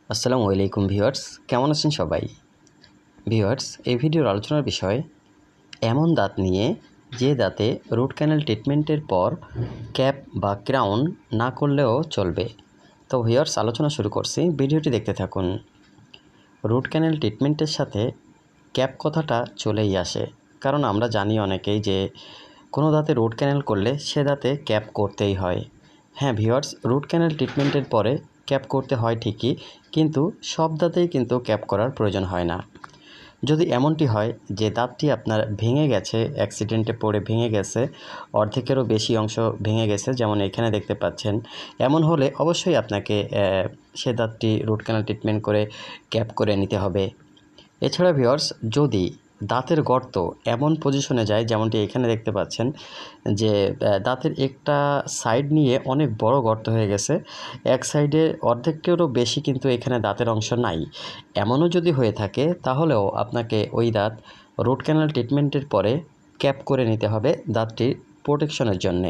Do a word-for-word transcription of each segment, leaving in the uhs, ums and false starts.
আসসালামু আলাইকুম ভিউয়ার্স, কেমন আছেন সবাই? ভিউয়ার্স, এই ভিডিওর আলোচনার বিষয় এমন দাঁত নিয়ে যে দাঁতে রুট ক্যানেল ট্রিটমেন্টের পর ক্যাপ বা ক্রাউন না করলেও চলবে। তো ভিউয়ার্স, আলোচনা শুরু করছি, ভিডিওটি দেখতে থাকুন। রুট ক্যানেল ট্রিটমেন্টের সাথে ক্যাপ কথাটা চলেই আসে, কারণ আমরা জানি অনেকেই যে কোনো দাঁতে রুট ক্যানেল করলে সে দাঁতে ক্যাপ করতেই হয়। হ্যাঁ ভিউয়ার্স, রুট ক্যানেল ট্রিটমেন্টের পরে ক্যাপ করতে হয় ঠিকই, কিন্তু সব দাঁতেই কিন্তু ক্যাপ করার প্রয়োজন হয় না। যদি এমনটি হয় যে দাঁতটি আপনার ভেঙে গেছে, অ্যাক্সিডেন্টে পড়ে ভেঙে গেছে, অর্ধেকেরও বেশি অংশ ভেঙে গেছে, যেমন এখানে দেখতে পাচ্ছেন, এমন হলে অবশ্যই আপনাকে সে দাঁতটি রুট ক্যানেল ট্রিটমেন্ট করে ক্যাপ করে নিতে হবে। এছাড়া ভিউয়ার্স, যদি দাঁতের গর্ত এমন পজিশনে যায়, যেমনটি এখানে দেখতে পাচ্ছেন যে দাঁতের একটা সাইড নিয়ে অনেক বড় গর্ত হয়ে গেছে, এক সাইডে অর্ধেকটিরও বেশি কিন্তু এখানে দাঁতের অংশ নাই, এমনও যদি হয়ে থাকে তাহলেও আপনাকে ওই দাঁত রুট ক্যানাল ট্রিটমেন্টের পরে ক্যাপ করে নিতে হবে দাঁতটির প্রোটেকশনের জন্যে।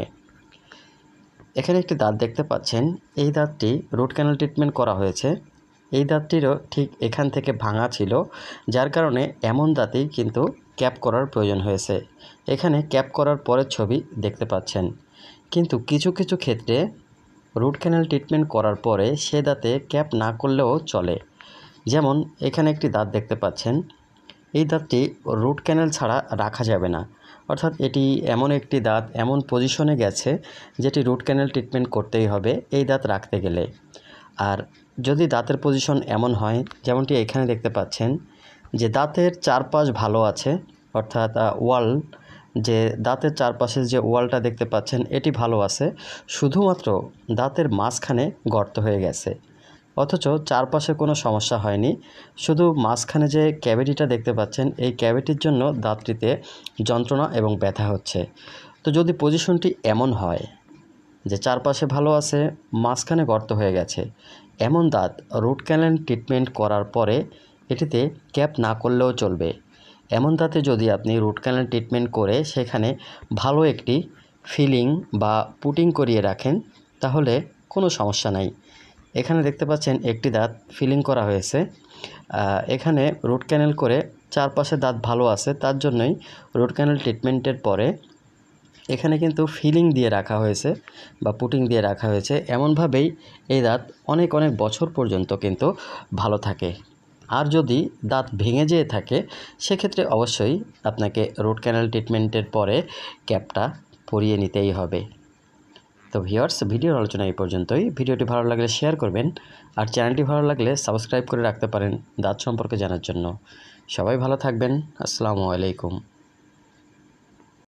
এখানে একটি দাঁত দেখতে পাচ্ছেন, এই দাঁতটি রুট ক্যানাল ট্রিটমেন্ট করা হয়েছে। এই দাঁতটিরও ঠিক এখান থেকে ভাঙা ছিল, যার কারণে এমন দাঁতেই কিন্তু ক্যাপ করার প্রয়োজন হয়েছে। এখানে ক্যাপ করার পরের ছবি দেখতে পাচ্ছেন, কিন্তু কিছু কিছু ক্ষেত্রে রুট ক্যানাল ট্রিটমেন্ট করার পরে সে দাঁতে ক্যাপ না করলেও চলে। যেমন এখানে একটি দাঁত দেখতে পাচ্ছেন, এই দাঁতটি রুট ক্যানাল ছাড়া রাখা যাবে না, অর্থাৎ এটি এমন একটি দাঁত এমন পজিশনে গেছে যেটি রুট ক্যানাল ট্রিটমেন্ট করতেই হবে এই দাঁত রাখতে গেলে। আর যদি দাঁতের পজিশন এমন হয়, যেমনটি এখানে দেখতে পাচ্ছেন যে দাঁতের চারপাশ ভালো আছে, অর্থাৎ ওয়াল, যে দাঁতের চারপাশের যে ওয়ালটা দেখতে পাচ্ছেন এটি ভালো আছে, শুধুমাত্র দাঁতের মাঝখানে গর্ত হয়ে গেছে, অথচ চারপাশে কোনো সমস্যা হয়নি, শুধু মাঝখানে যে ক্যাভিটিটা দেখতে পাচ্ছেন এই ক্যাভিটির জন্য দাঁতটিতে যন্ত্রণা এবং ব্যথা হচ্ছে। তো যদি পজিশনটি এমন হয় যে চারপাশে ভালো আছে, মাঝখানে গর্ত হয়ে গেছে, এমন দাঁত রুট ক্যানাল ট্রিটমেন্ট করার পরে এটিতে ক্যাপ না করলেও চলবে। এমন দাঁতে যদি আপনি রুট ক্যানাল ট্রিটমেন্ট করে সেখানে ভালো একটি ফিলিং বা পুটিং করিয়ে রাখেন, তাহলে কোনো সমস্যা নাই। এখানে দেখতে পাচ্ছেন একটি দাঁত ফিলিং করা হয়েছে, এখানে রুট ক্যানাল করে চারপাশে দাঁত ভালো আছে, তার জন্যই রুট ক্যানাল ট্রিটমেন্টের পরে এখানে কিন্তু ফিলিং দিয়ে রাখা হয়েছে বা পুটিং দিয়ে রাখা হয়েছে, এমনভাবেই এই দাঁত অনেক অনেক বছর পর্যন্ত কিন্তু ভালো থাকে। আর যদি দাঁত ভেঙে যেয়ে থাকে সেক্ষেত্রে অবশ্যই আপনাকে রুট ক্যানাল ট্রিটমেন্টের পরে ক্যাপটা পরিয়ে নিতেই হবে। তো ভিউয়ার্স, ভিডিওর আলোচনা এই পর্যন্তই। ভিডিওটি ভালো লাগলে শেয়ার করবেন, আর চ্যানেলটি ভালো লাগলে সাবস্ক্রাইব করে রাখতে পারেন দাঁত সম্পর্কে জানার জন্য। সবাই ভালো থাকবেন। আসসালামু আলাইকুম।